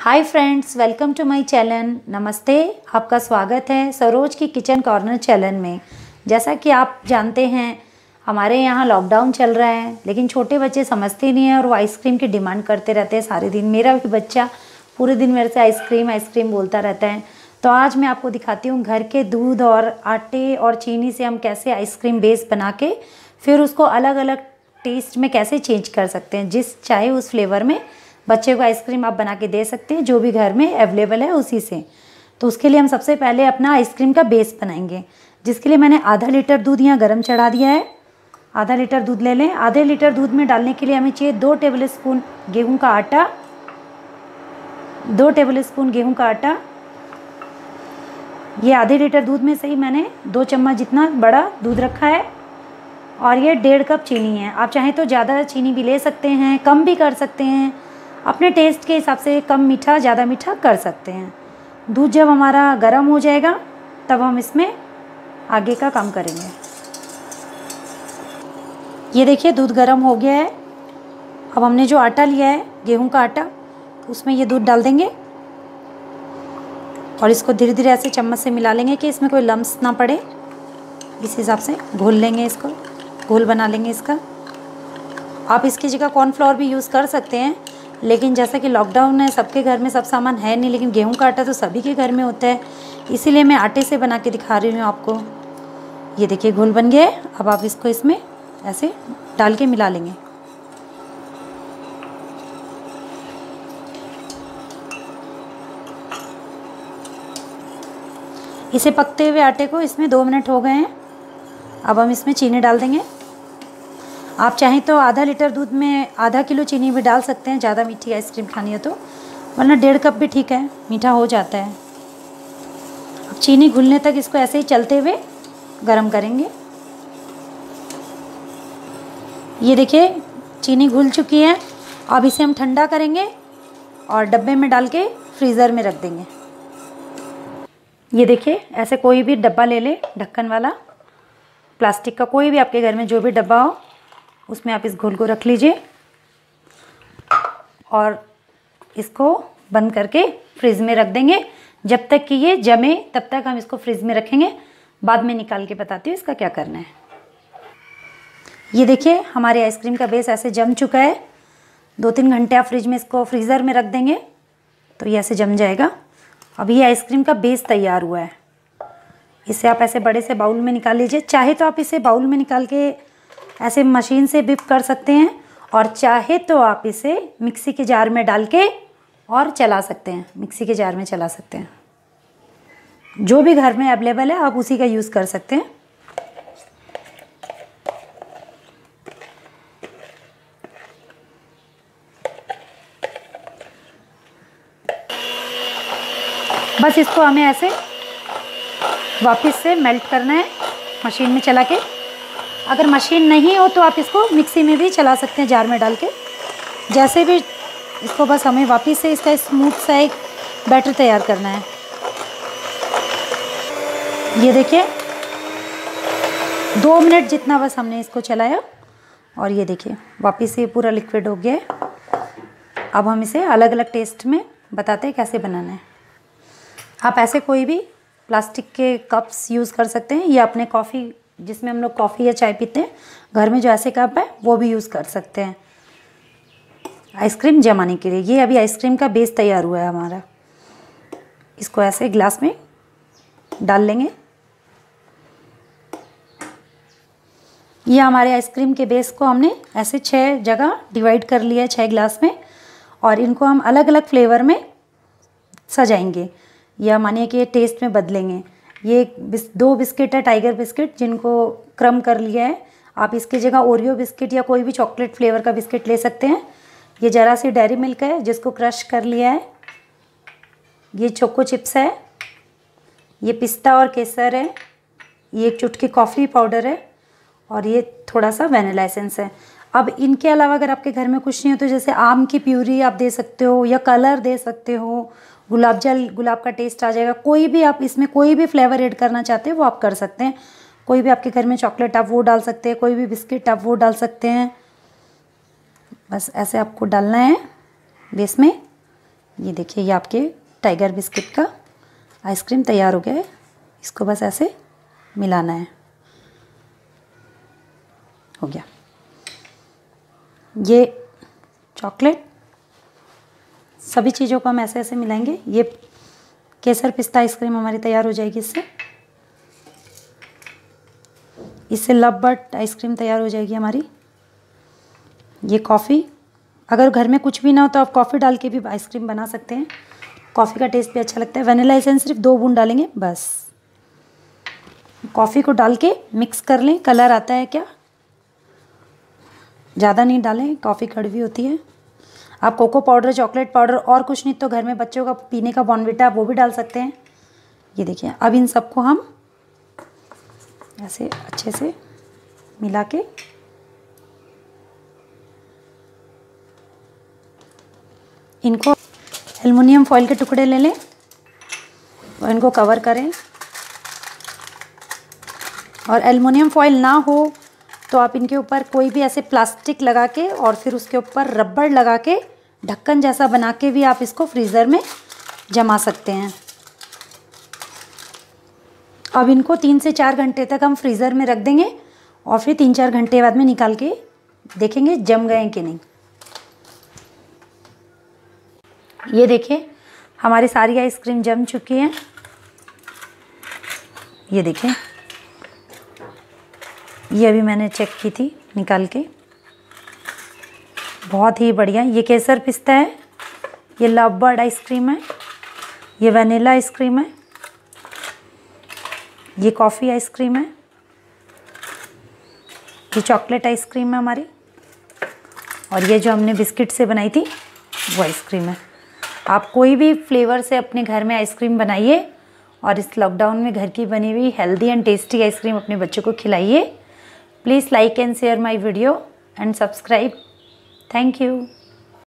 Hi friends, welcome to my channel. नमस्ते, आपका स्वागत है सरोज की किचन कॉर्नर चैनल में। जैसा कि आप जानते हैं, हमारे यहाँ लॉकडाउन चल रहा है, लेकिन छोटे बच्चे समझते नहीं हैं और वो आइसक्रीम की डिमांड करते रहते हैं सारे दिन। मेरा भी बच्चा पूरे दिन मेरे से आइसक्रीम आइसक्रीम बोलता रहता है। तो आज मैं आपको दिखाती हूँ घर के दूध और आटे और चीनी से हम कैसे आइसक्रीम बेस बना के फिर उसको अलग अलग टेस्ट में कैसे चेंज कर सकते हैं। जिस चाहे उस फ्लेवर में बच्चे को आइसक्रीम आप बना के दे सकते हैं, जो भी घर में अवेलेबल है उसी से। तो उसके लिए हम सबसे पहले अपना आइसक्रीम का बेस बनाएंगे, जिसके लिए मैंने आधा लीटर दूध यहाँ गर्म चढ़ा दिया है। आधा लीटर दूध ले लें। आधे लीटर दूध में डालने के लिए हमें चाहिए 2 टेबल स्पून गेहूँ का आटा। 2 टेबल स्पून गेहूँ का आटा। ये आधे लीटर दूध में से ही मैंने 2 चम्मच जितना बड़ा दूध रखा है। और ये 1.5 कप चीनी है। आप चाहें तो ज़्यादा चीनी भी ले सकते हैं, कम भी कर सकते हैं, अपने टेस्ट के हिसाब से कम मीठा ज़्यादा मीठा कर सकते हैं। दूध जब हमारा गर्म हो जाएगा तब हम इसमें आगे का काम करेंगे। ये देखिए दूध गर्म हो गया है। अब हमने जो आटा लिया है गेहूं का आटा, उसमें ये दूध डाल देंगे और इसको धीरे धीरे ऐसे चम्मच से मिला लेंगे कि इसमें कोई लम्स ना पड़े। इस हिसाब से घोल लेंगे, इसको घोल बना लेंगे इसका। आप इसकी जगह कॉर्नफ्लोर भी यूज़ कर सकते हैं, लेकिन जैसा कि लॉकडाउन है, सबके घर में सब सामान है नहीं, लेकिन गेहूं का आटा तो सभी के घर में होता है, इसीलिए मैं आटे से बना के दिखा रही हूँ आपको। ये देखिए घोल बन गया है। अब आप इसको इसमें ऐसे डाल के मिला लेंगे। इसे पकते हुए आटे को इसमें 2 मिनट हो गए हैं। अब हम इसमें चीनी डाल देंगे। आप चाहें तो आधा लीटर दूध में आधा किलो चीनी भी डाल सकते हैं, ज़्यादा मीठी आइसक्रीम खानी है तो, वरना 1.5 कप भी ठीक है, मीठा हो जाता है। अब चीनी घुलने तक इसको ऐसे ही चलते हुए गरम करेंगे। ये देखिए चीनी घुल चुकी है। अब इसे हम ठंडा करेंगे और डब्बे में डाल के फ्रीज़र में रख देंगे। ये देखिए ऐसे कोई भी डब्बा ले ले, ढक्कन वाला, प्लास्टिक का, कोई भी आपके घर में जो भी डब्बा हो, उसमें आप इस घोल को रख लीजिए और इसको बंद करके फ्रिज में रख देंगे। जब तक कि ये जमे तब तक हम इसको फ्रिज में रखेंगे। बाद में निकाल के बताती हूँ इसका क्या करना है। ये देखिए हमारे आइसक्रीम का बेस ऐसे जम चुका है। 2-3 घंटे आप फ्रिज में इसको फ्रीज़र में रख देंगे तो ये ऐसे जम जाएगा। अब ये आइसक्रीम का बेस तैयार हुआ है। इसे आप ऐसे बड़े से बाउल में निकाल लीजिए। चाहे तो आप इसे बाउल में निकाल के ऐसे मशीन से बिप कर सकते हैं, और चाहे तो आप इसे मिक्सी के जार में डाल के और चला सकते हैं। मिक्सी के जार में चला सकते हैं, जो भी घर में अवेलेबल है आप उसी का यूज़ कर सकते हैं। बस इसको हमें ऐसे वापस से मेल्ट करना है मशीन में चला के। अगर मशीन नहीं हो तो आप इसको मिक्सी में भी चला सकते हैं, जार में डाल के, जैसे भी। इसको बस हमें वापस से इसका स्मूथ सा एक बैटर तैयार करना है। ये देखिए 2 मिनट जितना बस हमने इसको चलाया और ये देखिए वापस से पूरा लिक्विड हो गया है। अब हम इसे अलग अलग टेस्ट में बताते हैं कैसे बनाना है। आप ऐसे कोई भी प्लास्टिक के कप्स यूज़ कर सकते हैं, या अपने कॉफ़ी, जिसमें हम लोग कॉफ़ी या चाय पीते हैं, घर में जो ऐसे कप है वो भी यूज़ कर सकते हैं आइसक्रीम जमाने के लिए। ये अभी आइसक्रीम का बेस तैयार हुआ है हमारा। इसको ऐसे ग्लास में डाल लेंगे। ये हमारे आइसक्रीम के बेस को हमने ऐसे 6 जगह डिवाइड कर लिया है, 6 ग्लास में, और इनको हम अलग अलग फ्लेवर में सजाएंगे, या मानिए कि ये टेस्ट में बदलेंगे। ये 2 बिस्किट है, टाइगर बिस्किट, जिनको क्रम कर लिया है। आप इसकी जगह ओरियो बिस्किट या कोई भी चॉकलेट फ्लेवर का बिस्किट ले सकते हैं। ये ज़रा सी डेयरी मिल्क है, जिसको क्रश कर लिया है। ये चोको चिप्स है। ये पिस्ता और केसर है। ये 1 चुटकी कॉफ़ी पाउडर है, और ये थोड़ा सा वैनिला एसेंस है। अब इनके अलावा अगर आपके घर में कुछ नहीं हो तो जैसे आम की प्यूरी आप दे सकते हो, या कलर दे सकते हो, गुलाब जल, गुलाब का टेस्ट आ जाएगा। कोई भी आप इसमें कोई भी फ्लेवर ऐड करना चाहते हैं वो आप कर सकते हैं। कोई भी आपके घर में चॉकलेट आप वो डाल सकते हैं, कोई भी बिस्किट आप वो डाल सकते हैं। बस ऐसे आपको डालना है बेस में। ये देखिए, ये आपके टाइगर बिस्किट का आइसक्रीम तैयार हो गया है। इसको बस ऐसे मिलाना है। हो गया। ये चॉकलेट, सभी चीज़ों को हम ऐसे ऐसे मिलाएंगे। ये केसर पिस्ता आइसक्रीम हमारी तैयार हो जाएगी इससे लव बर्ड आइसक्रीम तैयार हो जाएगी हमारी। ये कॉफ़ी, अगर घर में कुछ भी ना हो तो आप कॉफ़ी डाल के भी आइसक्रीम बना सकते हैं। कॉफ़ी का टेस्ट भी अच्छा लगता है। वनीला एसेंस सिर्फ 2 बूंद डालेंगे बस। कॉफ़ी को डाल के मिक्स कर लें। कलर आता है क्या, ज़्यादा नहीं डालें, कॉफ़ी कड़वी होती है। आप कोको पाउडर, चॉकलेट पाउडर और कुछ नहीं तो घर में बच्चों का पीने का बॉर्नविटा वो भी डाल सकते हैं। ये देखिए, अब इन सबको हम ऐसे अच्छे से मिला के इनको एल्युमिनियम फॉइल के टुकड़े ले लें और इनको कवर करें। और एल्युमिनियम फॉइल ना हो तो आप इनके ऊपर कोई भी ऐसे प्लास्टिक लगा के और फिर उसके ऊपर रबड़ लगा के ढक्कन जैसा बना के भी आप इसको फ्रीज़र में जमा सकते हैं। अब इनको 3 से 4 घंटे तक हम फ्रीज़र में रख देंगे और फिर 3-4 घंटे बाद में निकाल के देखेंगे जम गए हैं कि नहीं। ये देखिए, हमारी सारी आइसक्रीम जम चुकी है। ये देखिए, ये अभी मैंने चेक की थी निकाल के, बहुत ही बढ़िया। ये केसर पिस्ता है, ये लव बर्ड आइसक्रीम है, ये वनीला आइसक्रीम है, ये कॉफ़ी आइसक्रीम है, ये चॉकलेट आइसक्रीम है हमारी, और ये जो हमने बिस्किट से बनाई थी वो आइसक्रीम है। आप कोई भी फ्लेवर से अपने घर में आइसक्रीम बनाइए और इस लॉकडाउन में घर की बनी हुई हेल्दी एंड टेस्टी आइसक्रीम अपने बच्चों को खिलाइए। Please like and share my video and subscribe. Thank you.